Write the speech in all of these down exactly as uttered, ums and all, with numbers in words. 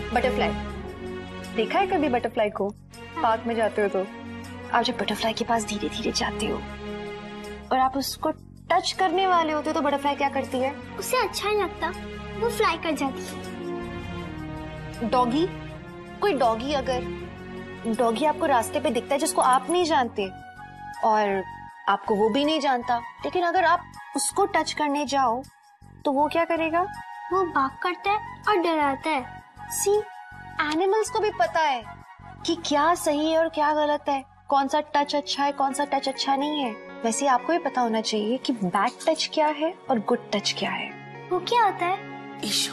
Butterfly देखा है कभी? बटरफ्लाई को पार्क में जाते हो तो आप जब बटरफ्लाई के पास धीरे धीरे जाते हो और आप उसको टच करने वाले होते हो तो बटरफ्लाई क्या करती है? उसे अच्छा नहीं लगता, वो फ्लाई कर जाती है। डॉगी, कोई डॉगी अगर डॉगी आपको रास्ते पे दिखता है जिसको आप नहीं जानते और आपको वो भी नहीं जानता, लेकिन अगर आप उसको टच करने जाओ तो वो क्या करेगा? वो भाग करता है और डराता है। सी, एनिमल्स को भी पता है कि क्या सही है और क्या गलत है, कौन सा टच अच्छा है, कौन सा टच अच्छा नहीं है। वैसे आपको भी पता होना चाहिए कि बैड टच क्या है और गुड टच क्या है। वो क्या होता है? ईशु,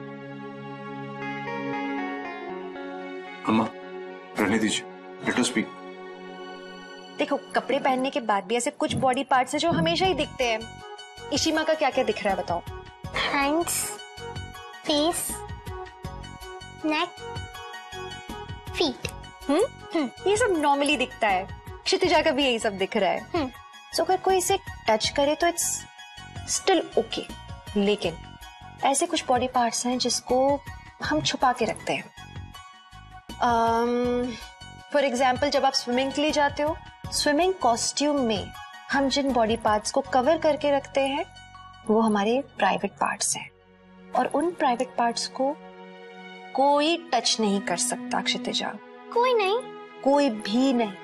अम्मा रहने दीजिए, लेट अस स्पीक। देखो, कपड़े पहनने के बाद भी ऐसे कुछ बॉडी पार्ट्स हैं जो हमेशा ही दिखते हैं। इशिमा का क्या क्या दिख रहा है बताओ? Hands, face, neck, feet. Hmm ये सब नॉर्मली दिखता है। क्षितिजा का भी यही सब दिख रहा है। हम्म सो अगर कोई इसे टच करे तो इट्स स्टिल ओके, लेकिन ऐसे कुछ बॉडी पार्ट्स हैं जिसको हम छुपा के रखते हैं। फॉर एग्जाम्पल, जब आप स्विमिंग के लिए जाते हो, स्विमिंग कॉस्ट्यूम में हम जिन बॉडी पार्ट्स को कवर करके रखते हैं वो हमारे प्राइवेट पार्ट्स हैं और उन प्राइवेट पार्ट्स को कोई टच नहीं कर सकता। क्षितिजा, कोई नहीं? कोई भी नहीं।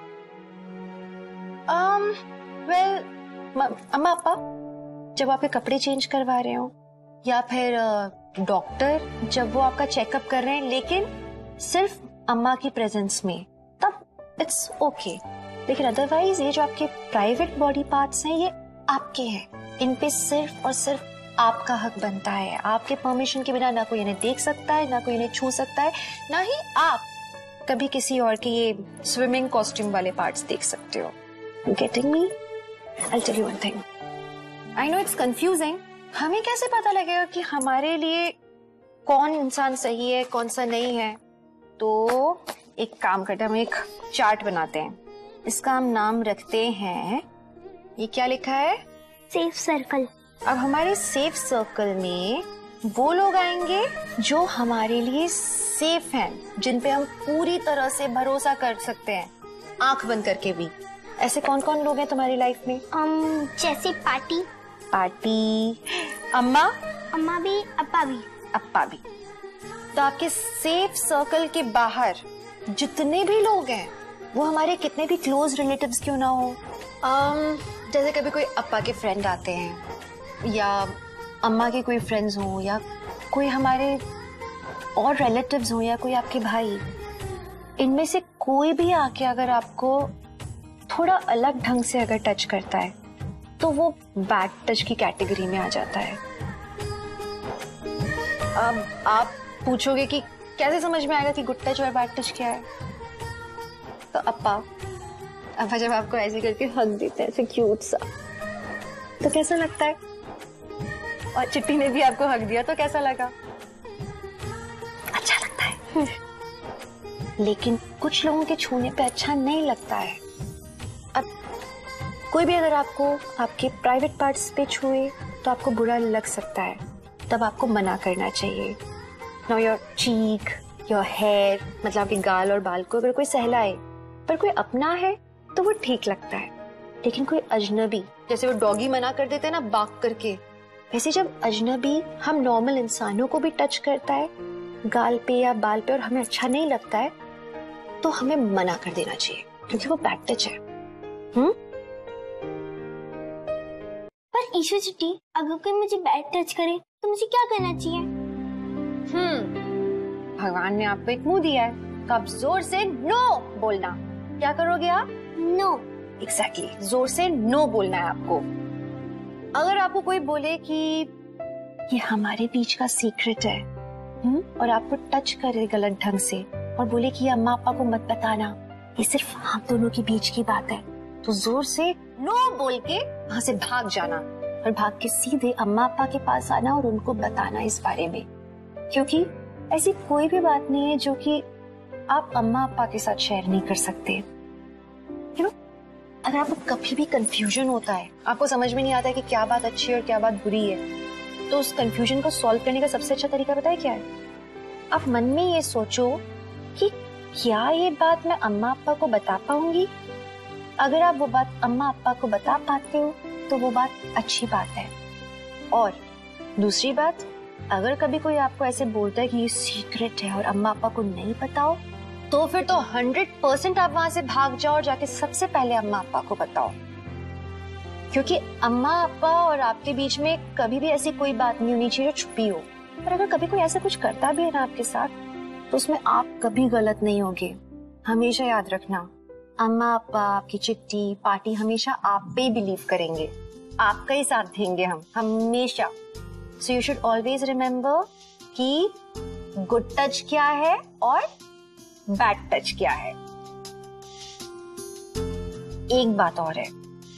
um, well, अम्मा पापा जब आपके कपड़े चेंज करवा रहे हो या फिर डॉक्टर जब वो आपका चेकअप कर रहे हैं, लेकिन सिर्फ अम्मा की प्रेजेंस में, तब इट्स ओके। लेकिन अदरवाइज ये जो आपके प्राइवेट बॉडी पार्ट्स हैं ये आपके हैं, इन पे सिर्फ और सिर्फ आपका हक बनता है। आपके परमिशन के बिना ना कोई इन्हें देख सकता है, ना कोई इन्हें छू सकता है, ना ही आप कभी किसी और के ये स्विमिंग कॉस्ट्यूम वाले पार्ट्स देख सकते हो। You getting me? I'll tell you one thing. I know it's confusing. हमें कैसे पता लगेगा कि हमारे लिए कौन इंसान सही है, कौन सा नहीं है? तो एक काम करते हैं, हम एक चार्ट बनाते हैं। इसका हम नाम रखते हैं, ये क्या लिखा है? Safe circle. अब हमारे सेफ सर्कल में वो लोग आएंगे जो हमारे लिए सेफ हैं, जिन पे हम पूरी तरह से भरोसा कर सकते हैं, आंख बंद करके भी। ऐसे कौन कौन लोग हैं तुम्हारी लाइफ में? um, जैसे पार्टी पार्टी अम्मा अम्मा भी, अप्पा भी। अप्पा भी। तो आपके सेफ सर्कल के बाहर जितने भी लोग हैं वो हमारे कितने भी क्लोज रिलेटिव्स क्यों ना हो, um, जैसे कभी कोई अप्पा के फ्रेंड आते हैं या अम्मा के कोई फ्रेंड्स हों या कोई हमारे और रिलेटिव्स हों या कोई आपके भाई, इनमें से कोई भी आके अगर आपको थोड़ा अलग ढंग से अगर टच करता है तो वो बैड टच की कैटेगरी में आ जाता है। अब आप पूछोगे कि कैसे समझ में आएगा कि गुड टच और बैड टच क्या है? तो अप्पा अप्पा जब आपको ऐसे करके हग देते हैं ऐसे क्यूट सा, तो कैसा लगता है? और चिट्टी ने भी आपको हग दिया तो कैसा लगा? अच्छा लगता है। लेकिन कुछ लोगों के छूने पे अच्छा नहीं लगता है। अब कोई भी अगर आपको आपके प्राइवेट पार्ट्स पे छुए तो आपको बुरा लग सकता है, तब आपको मना करना चाहिए। Now your cheek, your hair, मतलब आपके गाल और बाल को अगर कोई सहलाए, पर कोई अपना है तो वो ठीक लगता है। लेकिन कोई अजनबी, जैसे वो डॉगी मना कर देते हैं ना बाग करके, वैसे जब अजनबी हम नॉर्मल इंसानों को भी टच करता है गाल पे या बाल पे और हमें अच्छा नहीं लगता है, तो हमें मना कर देना चाहिए, क्योंकि वो बैड टच है। हम्म पर ईशु चिट्टी, अगर कोई मुझे बैड टच करे तो मुझे क्या करना चाहिए? हम्म भगवान ने आपको एक मुंह दिया है तो आप जोर से नो बोलना। क्या करोगे आप? नो। एग्जैक्टली, जोर से नो बोलना है आपको। अगर आपको कोई बोले कि ये हमारे बीच का सीक्रेट है, हम्म और आपको टच करे गलत ढंग से और बोले कि ये अम्मा पापा को मत बताना, ये सिर्फ हम दोनों के बीच की बात है, तो जोर से नो बोल के वहां से भाग जाना और भाग के सीधे अम्मा पापा के पास आना और उनको बताना इस बारे में। क्योंकि ऐसी कोई भी बात नहीं है जो कि आप अम्मा पापा के साथ शेयर नहीं कर सकते। यू नो, अगर आपको कभी भी कंफ्यूजन होता है, आपको समझ में नहीं आता है कि क्या बात अच्छी है और क्या बात बुरी है, तो उस कंफ्यूजन को सॉल्व करने का सबसे अच्छा तरीका पता है क्या है? आप मन में ये सोचो कि क्या ये बात मैं अम्मा अप्पा को बता पाऊंगी। अगर आप वो बात अम्मा अप्पा को बता पाते हो तो वो बात अच्छी बात है। और दूसरी बात, अगर कभी कोई आपको ऐसे बोलता है कि ये सीक्रेट है और अम्मा अप्पा को नहीं पता हो, तो फिर तो हंड्रेड परसेंट आप वहां से भाग जाओ और जाके सबसे पहले अम्मा अप्पा को बताओ, क्योंकि अम्मा अप्पा और आपके बीच में कभी भी ऐसी कोई बात नहीं होनी चाहिए जो छुपी हो। और अगर कभी कोई ऐसा कुछ करता भी है ना आपके साथ, तो उसमें आप कभी गलत नहीं होगे। हमेशा याद रखना, अम्मा अप्पा, आपकी चिट्ठी, पार्टी हमेशा आप पे ही बिलीव करेंगे, आपका ही साथ देंगे हम हमेशा। So you should always remember कि गुड टच क्या है और बैड टच क्या है। एक बात और है,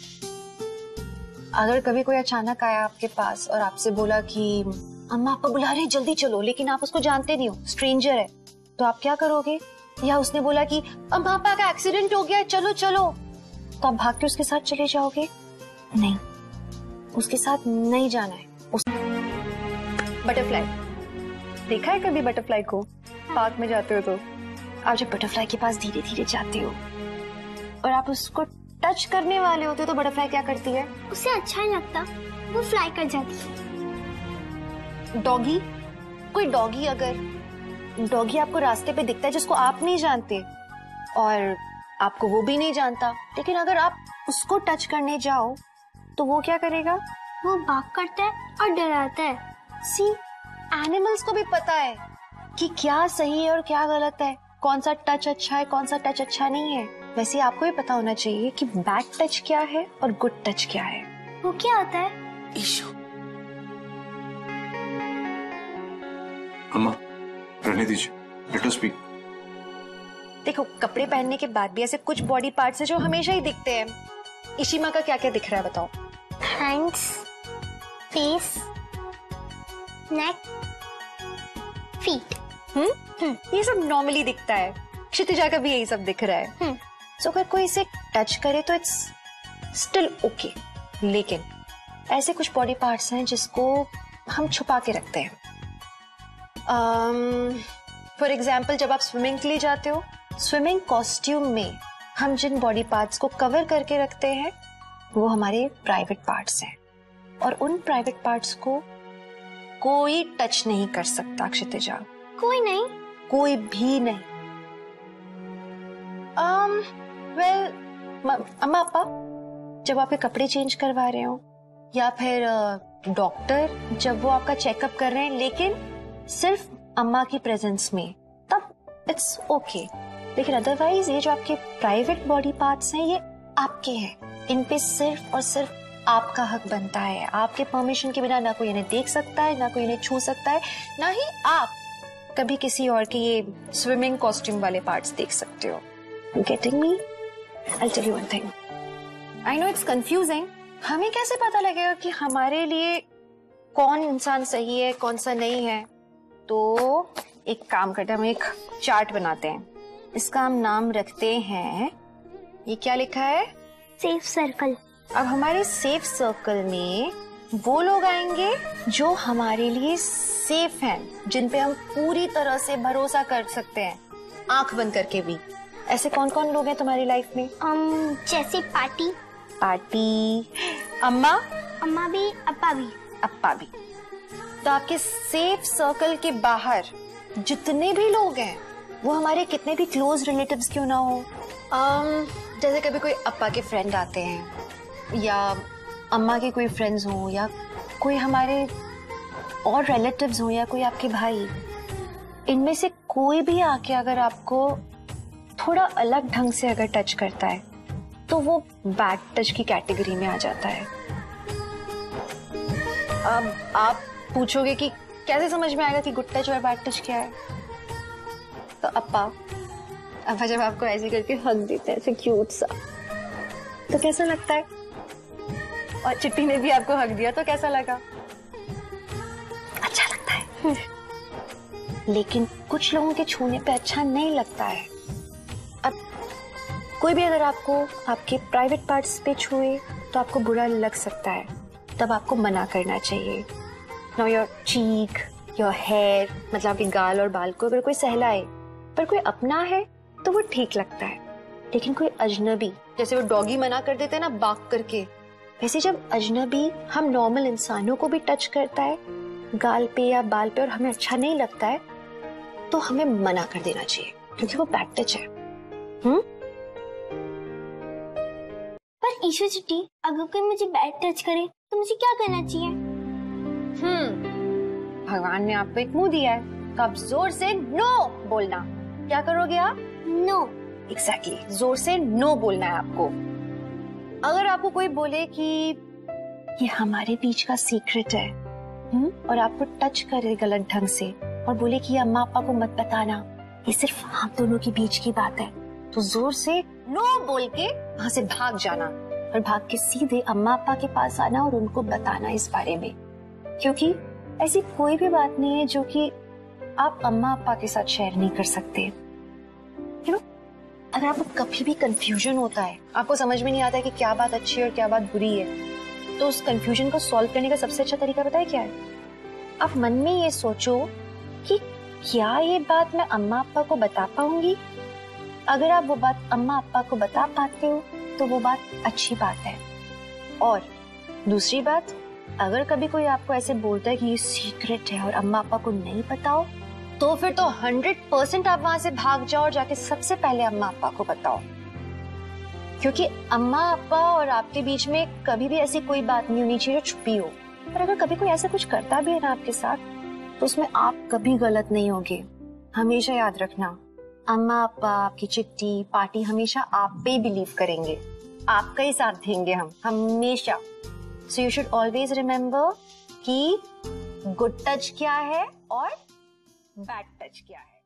अगर कभी कोई अचानक आया आपके पास और आपसे बोला कि अम्मा आपको बुला रहे हैं जल्दी चलो, लेकिन आप उसको जानते नहीं हो, स्ट्रेंजर है, तो आप क्या करोगे? या उसने बोला कि अम्मा पापा का एक्सीडेंट हो गया है चलो चलो, तो आप भाग के उसके साथ चले जाओगे? नहीं, उसके साथ नहीं जाना है। उस... बटरफ्लाई देखा है कभी बटरफ्लाई को? पार्क में जाते हो तो आप जब बटरफ्लाई के पास धीरे धीरे जाते हो और आप उसको टच करने वाले होते हो, तो बटरफ्लाई क्या करती है? उसे अच्छा नहीं लगता, वो फ्लाई कर जाती है। डॉगी, कोई डॉगी अगर डॉगी आपको रास्ते पे दिखता है जिसको आप नहीं जानते और आपको वो भी नहीं जानता, लेकिन अगर आप उसको टच करने जाओ तो वो क्या करेगा? वो बाग करता है और डराता है। सी, एनिमल्स को भी पता है कि क्या सही है और क्या गलत है, कौन सा टच अच्छा है, कौन सा टच अच्छा नहीं है। वैसे आपको भी पता होना चाहिए कि बैड टच क्या है और गुड टच क्या है। वो क्या होता है? इशू। अम्मा, रहने दीजिए, लेट अस स्पीक। देखो, कपड़े पहनने के बाद भी ऐसे कुछ बॉडी पार्ट्स हैं जो हमेशा ही दिखते हैं। इशिमा का क्या क्या दिख रहा है बताओ? Hands, face, neck, feet. Hmm ये सब नॉर्मली दिखता है। क्षितिजा का भी यही सब दिख रहा है। हम्म सो अगर कोई इसे टच करे तो इट्स स्टिल ओके, लेकिन ऐसे कुछ बॉडी पार्ट्स हैं जिसको हम छुपा के रखते हैं। फॉर um, एग्जाम्पल, जब आप स्विमिंग के लिए जाते हो, स्विमिंग कॉस्ट्यूम में हम जिन बॉडी पार्ट्स को कवर करके रखते हैं वो हमारे प्राइवेट पार्ट्स हैं, और उन प्राइवेट पार्ट्स को कोई टच नहीं कर सकता। क्षितिजा, कोई नहीं? कोई भी नहीं। um, well, अम्मा पापा जब आपके कपड़े चेंज करवा रहे हो, या फिर डॉक्टर uh, जब वो आपका चेकअप कर रहे हैं लेकिन सिर्फ अम्मा की प्रेजेंस में, तब इट्स ओके। लेकिन अदरवाइज ये जो आपके प्राइवेट बॉडी पार्ट्स हैं ये आपके हैं, इन पे सिर्फ और सिर्फ आपका हक बनता है। आपके परमिशन के बिना ना कोई इन्हें देख सकता है, ना कोई इन्हें छू सकता है, ना ही आप कभी किसी और के ये स्विमिंग कॉस्ट्यूम वाले पार्ट्स देख सकते हो। Getting me? I tell you one thing, I know it's confusing. हमें कैसे पता लगेगा कि हमारे लिए कौन इंसान सही है, कौन सा नहीं है? तो एक काम करते हैं, हम एक चार्ट बनाते हैं, इसका हम नाम रखते हैं, ये क्या लिखा है? Safe circle. अब हमारे सेफ सर्कल में वो लोग आएंगे जो हमारे लिए सेफ हैं, जिन पे हम पूरी तरह से भरोसा कर सकते हैं, आंख बंद करके भी। ऐसे कौन कौन लोग हैं तुम्हारी लाइफ में? um, जैसे पार्टी पार्टी अम्मा अम्मा भी, अप्पा भी। अप्पा भी। तो आपके सेफ सर्कल के बाहर जितने भी लोग हैं, वो हमारे कितने भी क्लोज रिलेटिव्स क्यों ना हो, um, जैसे कभी कोई अप्पा के फ्रेंड आते हैं, या अम्मा के कोई फ्रेंड्स हों, या कोई हमारे और रिलेटिव्स हों, या कोई आपके भाई, इनमें से कोई भी आके अगर आपको थोड़ा अलग ढंग से अगर टच करता है तो वो बैड टच की कैटेगरी में आ जाता है। अब आप पूछोगे कि कैसे समझ में आएगा कि गुड टच और बैड टच क्या है? तो अप्पा अप्पा जब आपको ऐसे करके हग देते हैं, ऐसे क्यूट सा, तो कैसा लगता है? और चिट्टी ने भी आपको हग दिया तो कैसा लगा? अच्छा लगता है। लेकिन कुछ लोगों के छूने पे अच्छा नहीं लगता है। अब कोई भी अगर आपको आपके प्राइवेट पार्ट्स पे छुए तो आपको बुरा लग सकता है, तब आपको मना करना चाहिए। Now your cheek, your hair, मतलब आपके गाल और बाल को अगर कोई सहलाए, पर कोई अपना है तो वो ठीक लगता है, लेकिन कोई अजनबी, जैसे वो डॉगी मना कर देते हैं ना बाक करके, वैसे जब अजनबी हम नॉर्मल इंसानों को भी टच करता है गाल पे या बाल पे और हमें अच्छा नहीं लगता है, तो हमें मना कर देना चाहिए, क्योंकि वो बैड टच है। हम्म पर ईशू चिट्टी, अगर कोई मुझे बैड टच करे तो मुझे क्या करना चाहिए? हम्म भगवान ने आपको एक मुंह दिया है, तो आप जोर से नो बोलना। क्या करोगे आप? नो। एग्जैक्टली, जोर से नो बोलना है आपको। अगर आपको कोई बोले कि ये हमारे बीच का सीक्रेट है, हम्म और आपको टच करे गलत ढंग से और बोले कि ये अम्मा पापा को मत बताना, ये सिर्फ हम दोनों के बीच की बात है, तो जोर से नो बोल के वहां से भाग जाना और भाग के सीधे अम्मा पापा के पास आना और उनको बताना इस बारे में, क्योंकि ऐसी कोई भी बात नहीं है जो कि आप अम्मा पापा के साथ शेयर नहीं कर सकते। यू नो, अगर आपको कभी भी कंफ्यूजन होता है, आपको समझ में नहीं आता है कि क्या बात अच्छी है और क्या बात बुरी है, तो उस कंफ्यूजन को सॉल्व करने का सबसे अच्छा तरीका पता है क्या है? आप मन में ये सोचो कि क्या ये बात मैं अम्मा पापा को बता पाऊंगी? अगर आप वो बात अम्मा पापा को बता पाते हो तो वो बात अच्छी बात है। और दूसरी बात, अगर कभी कोई आपको ऐसे बोलता है कि ये सीक्रेट है और अम्मा पापा को नहीं पता हो, तो फिर तो हंड्रेड परसेंट आप वहां से भाग जाओ और जाके सबसे पहले अम्मा पापा को बताओ, क्योंकि अम्मा पापा और आपके बीच में कभी भी ऐसी कोई बात नहीं होनी चाहिए जो छुपी हो। और अगर कभी कोई ऐसा कुछ करता भी है ना आपके साथ, तो उसमें आप कभी गलत नहीं होगे। हमेशा याद रखना, अम्मा पापा, आपकी चिट्टी, पार्टी हमेशा आप पे बिलीव करेंगे, आपका ही साथ देंगे हम हमेशा। So you should always remember कि गुड टच क्या है और बैड टच क्या है।